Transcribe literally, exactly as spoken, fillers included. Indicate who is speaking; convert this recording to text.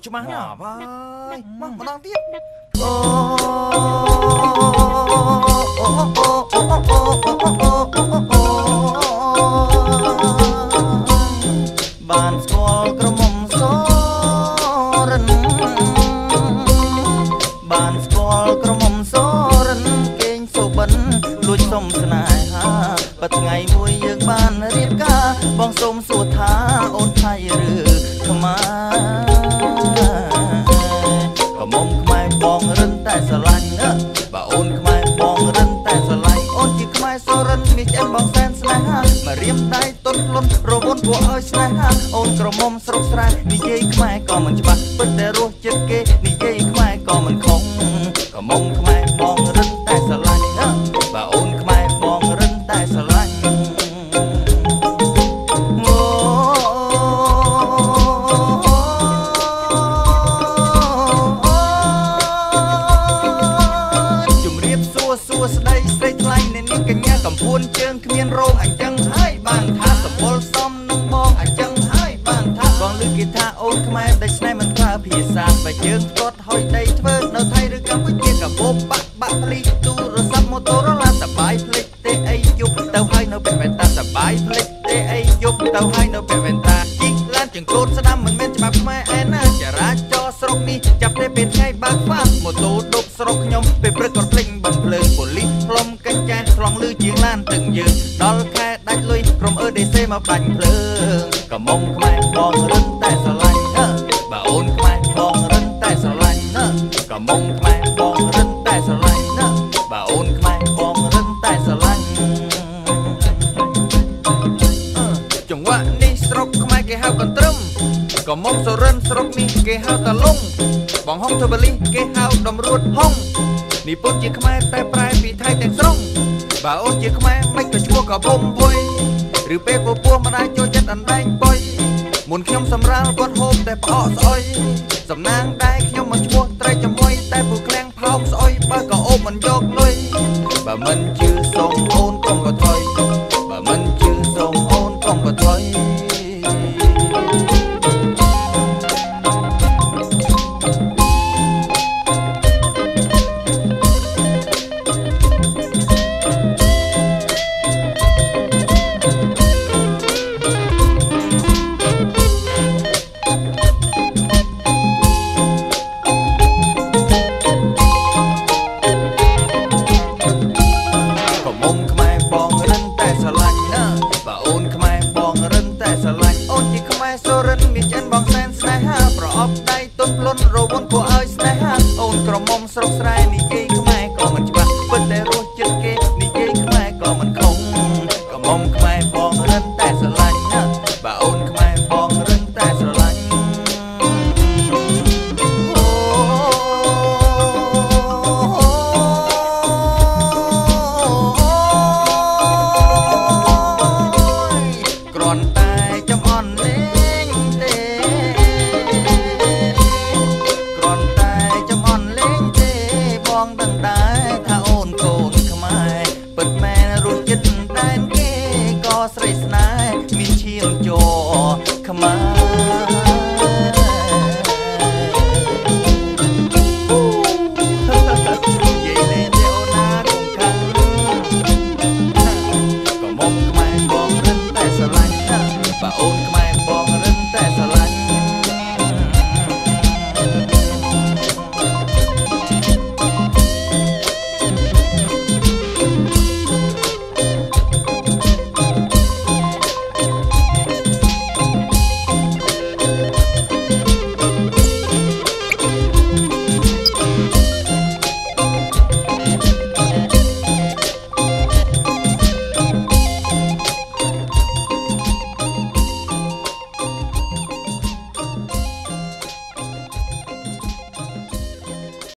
Speaker 1: ច្បាស់ណាស់បាយមកម្ដងទៀតអូបានស្គាល់ក្រមុំសរិនបានស្គាល់ក្រមុំសរិនគេងសុបិនលួចសុំស្នេហាបើថ្ងៃមួយយើងបានរៀបការបងសូមសួរថាអូនថៃឬខ្មែរក៏មុំខ្មែរបងរិនតែស្រឡាញ់ណាបើអូនខ្មែរបងរិនតែស្រឡាញ់អូនជាខ្មែរសរិននេះឆ្អិនបងសែនស្នេហាមករៀមដៃទុនខ្លួនរវល់គួរឲ្យស្នេហាអូនក្រមុំស្រុកស្រែនិយាយខ្មែរក៏មិនច្បាស់ពិតតែរសចិត្តគេនិយាយខ្មែរក៏មិនខុសក៏មុំខ្មែរបងរិនតែស្រឡាញ់ណាបើអូនខ្មែរបងរិនតែស្រឡាញ់កំពួនជើងគ្មានរោងអញ្ចឹងហើយបានថាសម្បុរសំនឹងបងអញ្ចឹងហើយបានថាបងឮគេថាអូនខ្មែរតែស្នេហ៍មិនប្រើភាសាបើយើងផ្ទាត់ហុយដីធ្វើនៅថៃឬកម្ពុជាកាបូបបាក់បាក់ភ្លីទូរស័ព្ទម៉ូតូរ៉ូឡាសបាយភ្លេចទេអីយប់ទៅហើយនៅពេលវេនតាសបាយភ្លេចទេអីយប់ទៅហើយនៅពេលវេនតាជីកឡានចង្កូតស្ដាំមិនមែនច្បាប់ខ្មែរឯណាចរាចរណ៍ស្រុកនេះចាប់ទេពេលថ្ងៃបើកហ្វាម៉ូតូដប់ស្រុកខ្ញុំពេលព្រឹកក៏ភ្លេចបំភ្លើងប៉ូលីសផ្លុំកញ្ចាស់ឆ្លងលឺជាងឡានទឹកយើងដល់ខែដាច់លុយក្រុមអឺដេសេមកបាញ់ភ្លើងក៏មុំខ្មែរបងរិនតែស្រឡាញ់ណាបើអូនខ្មែរបងរិនតែស្រឡាញ់ណាក៏មុំខ្មែរបងរិនតែស្រឡាញ់ណាបើអូនខ្មែរបងរិនតែស្រឡាញ់ចង្វាក់នេះស្រុកខ្មែរគេហៅកន្ទ្រឹមក៏មុំសុរិនស្រុកនេះគេហៅតាលុងបងហុងធ្វើបលីគេហៅដំរួតហុងនេះពុតជាខ្មែរតែប្រែពីថៃទាំងស្រុងបើអូនជាខ្មែរមិនក៏ឈ្មោះក៏បំភុយឬពេលពពោះមិនអាចចូលចិត្តអណ្ដែងបុយមុនខ្ញុំសម្រាលគាត់ហូបតែផ្អកស្អុយសំណាងដែរខ្ញុំមកឈ្មោះត្រេកជាមួយតែពូក្លៀងផោកស្អុយបើក៏អូបមិនយកលុយបើមិនជឿសូមអូនកុំក៏ថុយបើមិនជឿសូមអូនកុំក៏ថុយបងសែនស្នេហាប្រអប់ដៃទុនខ្លួនរវល់គួរឲ្យស្នេហាអូនក្រមុំស្រុកស្រែនិយាយ